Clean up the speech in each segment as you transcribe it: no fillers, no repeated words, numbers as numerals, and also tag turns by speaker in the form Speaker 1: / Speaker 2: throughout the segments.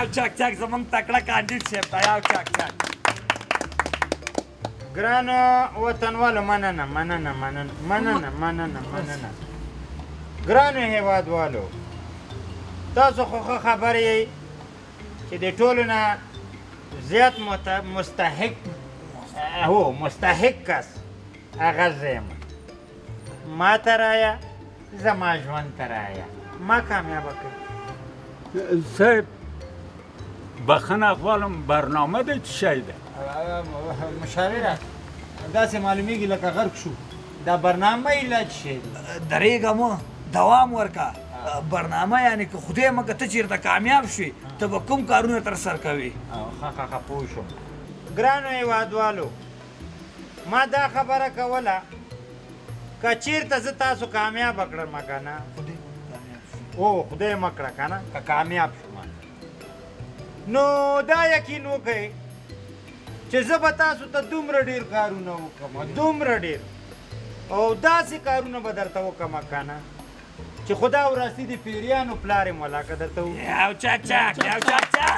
Speaker 1: یو چک چک زمونږ تکړه کاندید صاحب ته یو چک چک
Speaker 2: ګرانو وطنوالو مننه مننه مننه مننه مننه مننه ګرانو هیوادوالو تاسو خو ښه خبر یئ چې د ټولو نه زیات مستحق کس هغه زه یم ما ته رایه زما ژوند ته رایه ما کامیابه کړي
Speaker 3: صاحب بخښنه غواړم برنامه دی څه شی ده
Speaker 2: مشاوره داسې معلومیږي لکه غرق شو دا برنامه یې لا څه شی دی
Speaker 1: درېږه مه دوام ورکه برنامه یعنې که خدای مکه ته چېرته کامیاب شوې ته به کوم کارونه ترسره کوې
Speaker 2: ښه پوه شوم ګرانو هیوادوالو ما دا خبره کوله که چېرته زه تاسو کامیابه کړم که نه خدای مه کړه که نه که کامیاب شوم نو دا یقین وکئ چې زه به تاسو ته دومره ډېر کارونه وکړم دومره ډېر او داسې کارونه به درته وکړم که نه چې خدا وراستی د پیریانو پلار یم ولاکه درته
Speaker 1: یو چک چک یو چک چک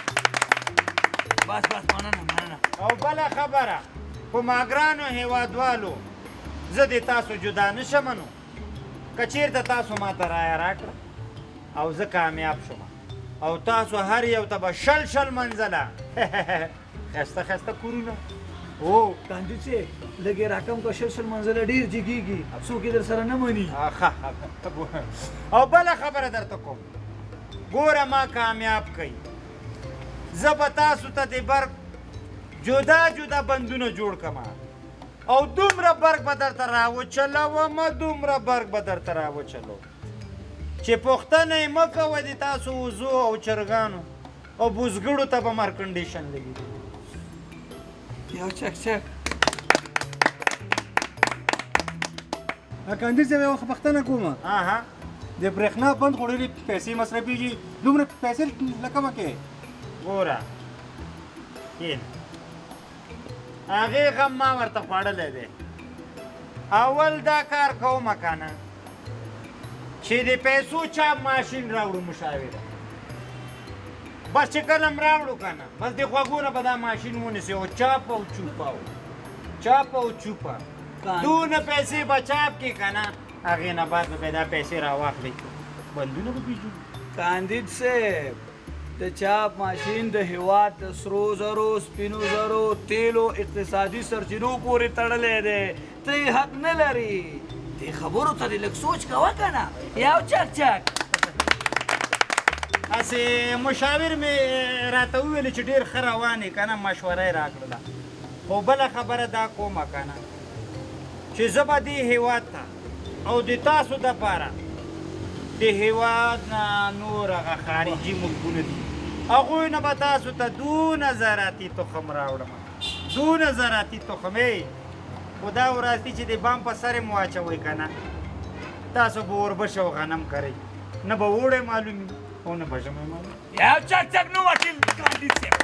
Speaker 1: بس مننه مننه
Speaker 2: او بله خبره په ما ګرانو هیوادوالو زه د تاسو جدا نشم نو که چېرته تاسو ما ته رایه راکړه او زه کامیاب شوم او تاسو هر یو ته به شل منزله ښایسته ښایسته کورونه
Speaker 1: کاندید صاحب لږ یې راکم که شل منزله ډېر جګېږي څوک یې در سره نه مني
Speaker 2: او بله خبره درته کوم ګوره ما کامیاب کوي زه به تاسو ته د برق جدا جدا بندونه جوړ کړم او دومره برق به درته راوچلوم دومره برق به درته راوچلوم چې پوښتنه یې مه کوه د تاسو وزو او چرګانو او بزګړو ته به مر کنډیشن لګي
Speaker 1: یو چک چک
Speaker 4: کاندید صاحب یوه پوښتنه کومه د برېښنا بند خو ډېرې پیسې مصرفېږي دومره پیسې له کومه کې
Speaker 2: ګوره کښېنه هغې غم ما ورته خوړلی دی اول دا کار کومه که نه چې د پیسو چاپ ماشین راوړو مشاوره بس چې کله م راوړو که نه بس د غوږونه به دا ماشین ونیسي او چاپ او چوپه دونه پیسې به چاپ کړي که نه هغې نه بعد به دا پیسې راواخلي بندونه به پرې جوړ
Speaker 1: کاندید صاحب د چاپ ماشین د هېواد د سرو زرو سپینو زرو تیلو اقتصادي سرچینو پورې تړلی دی ته یې حق نه لرې دې خبرو ته دې لږ سوچ کوه که نه یو چک چک
Speaker 2: هسې مشاور مې راته وویلې چې ډېر ښه روان یې که نه مشوره یې راکړله خو بله خبره دا کومه که نه چې زه به دې هېواد ته او د تاسو دپاره د هېواد نه نور هغه خارجي ملکونه دي هغوی نه به تاسو ته دونه زراعتي تخم راوړم دونه زراعتي تخم خو دا وراستی چې د بام په سر یې مو واچوئ که نه تاسو به وربشه او غنم کرئ نه به اوړی معلوم وي او نه به ژمی معلوم
Speaker 1: یو چک چک نو وکیل کاندید صاحب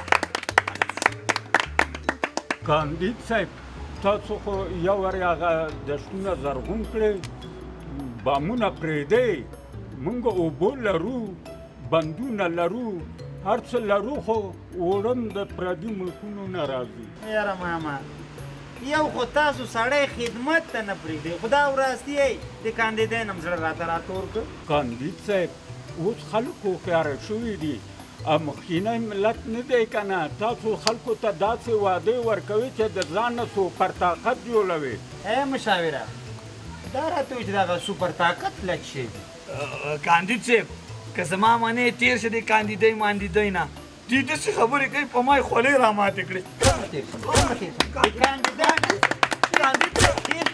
Speaker 3: کاندید صاحب تاسو خو یو وارې هغه دښتونه زرغون کړئ بامونه پرېږدئ موږ اوبه لرو بندونه لرو هر څه لرو خو اوړم د پردي ملکونو نه راځي
Speaker 2: یاره ماما یو خو تاسو سړی خدمت ته نه پرېږدئ خو دا وراستی یئ د کاندیدۍ نه م زړه راته راتور کړ
Speaker 3: کاندید صاحب اوس خلک هوښیاره شوي دي مخکینی ملت نه دی که نه تاسو خلکو ته داسې وعدې ورکوي چې د ځان نه سوپر طاقت جوړوي
Speaker 2: مشاوره دا راته وایي چې دغه سوپر طاقت لږ شی دی
Speaker 1: کاندید صاحب که زما منې تېر شه د کاندیدۍ ماندیدۍ نه دوی داسې خبرې کوي په ما یې خولۍ را ماتې کړې
Speaker 2: کاندید